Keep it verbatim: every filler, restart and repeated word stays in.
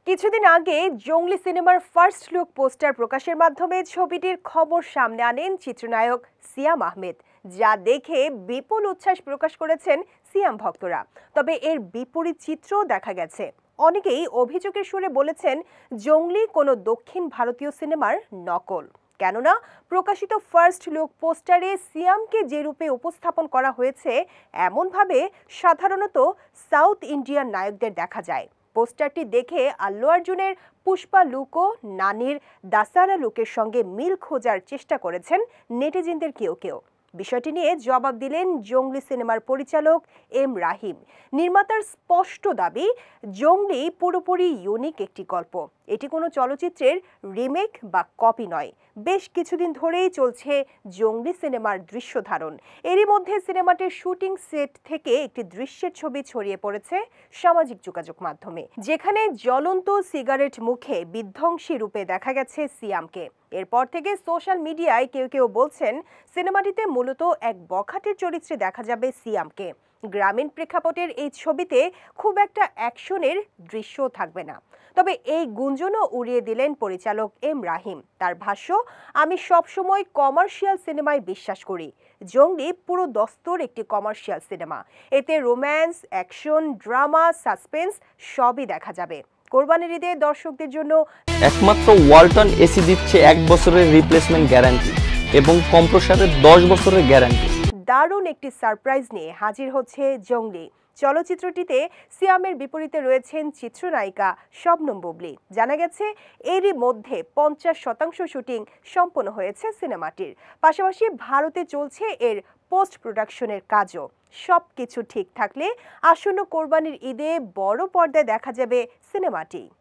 কিছুদিন আগে জঙ্গলি সিনেমার ফার্স্ট লুক পোস্টার প্রকাশের মাধ্যমে ছবিটির খবর সামনে আনেন চিত্রনায়ক সিয়াম আহমেদ, যা দেখে বিপুল উচ্ছ্বাস প্রকাশ করেছেন সিয়াম ভক্তরা। তবে এর বিপরীত চিত্র দেখা গেছে। অনেকেই অভিযোগের সুরে বলেছেন জঙ্গলি কোনো দক্ষিণ ভারতীয় সিনেমার নকল। কেননা প্রকাশিত ফার্স্ট লুক পোস্টারে সিয়ামকে যে রূপে উপস্থাপন করা হয়েছে, এমনভাবে সাধারণত সাউথ ইন্ডিয়ান নায়কদের দেখা যায়। পোস্টারটি দেখে আল্লু অর্জুনের পুষ্পা লুক ও নানির দাসারা লুকের সঙ্গে মিল খোঁজার চেষ্টা করেছেন নেটিজেনদের কেউ কেউ। বিষয়টি নিয়ে জবাব দিলেন জঙ্গলি সিনেমার পরিচালক এম রাহিম। নির্মাতার স্পষ্ট দাবি, জঙ্গলি পুরোপুরি ইউনিক একটি গল্প। এটি কোনো চলচ্চিত্রের রিমেক বা কপি নয়। বেশ কিছুদিন ধরেই চলছে জঙ্গলি সিনেমার দৃশ্য ধারণ। এরই মধ্যে সিনেমাটির শুটিং সেট থেকে একটি দৃশ্যের ছবি ছড়িয়ে পড়েছে সামাজিক যোগাযোগ মাধ্যমে, যেখানে জ্বলন্ত সিগারেট মুখে বিধ্বংসী রূপে দেখা গেছে সিয়ামকে। এরপর থেকে সোশ্যাল মিডিয়ায় কেউ কেউ বলছেন সিনেমাটিতে মূলত এক বখাটের চরিত্রে দেখা যাবে সিয়ামকে। গ্রামীণ প্রেক্ষাপটের এই ছবিতে খুব একটা অ্যাকশনের দৃশ্য থাকবে না। তবে এই গুঞ্জনও উড়িয়ে দিলেন পরিচালক এম রাহিম। তার ভাষ্য, আমি সবসময় কমার্শিয়াল সিনেমায় বিশ্বাস করি। জঙ্গলি পুরো দস্তর একটি কমার্শিয়াল সিনেমা। এতে রোম্যান্স, অ্যাকশন, ড্রামা, সাসপেন্স সবই দেখা যাবে। কোরবানির ঈদে দর্শকদের জন্য একমাত্র ওয়ালটন এসি দিচ্ছে এক বছরের রিপ্লেসমেন্ট গ্যারান্টি এবং কম্প্রেসরের দশ বছরের গ্যারান্টি। দারুণ একটি সারপ্রাইজ নিয়ে হাজির হচ্ছে জঙ্গলি। চলচ্চিত্রটিতে সিয়ামের বিপরীতে রয়েছেন চিত্রনায়িকা শবনম বুবলী। জানা গেছে এরই মধ্যে পঞ্চাশ শতাংশ শুটিং সম্পন্ন হয়েছে সিনেমাটির। পাশাপাশি ভারতে চলছে এর পোস্ট প্রোডাকশনের কাজও। সব কিছু ঠিক থাকলে আসন্ন কোরবানির ঈদে বড় পর্দায় দেখা যাবে সিনেমাটি।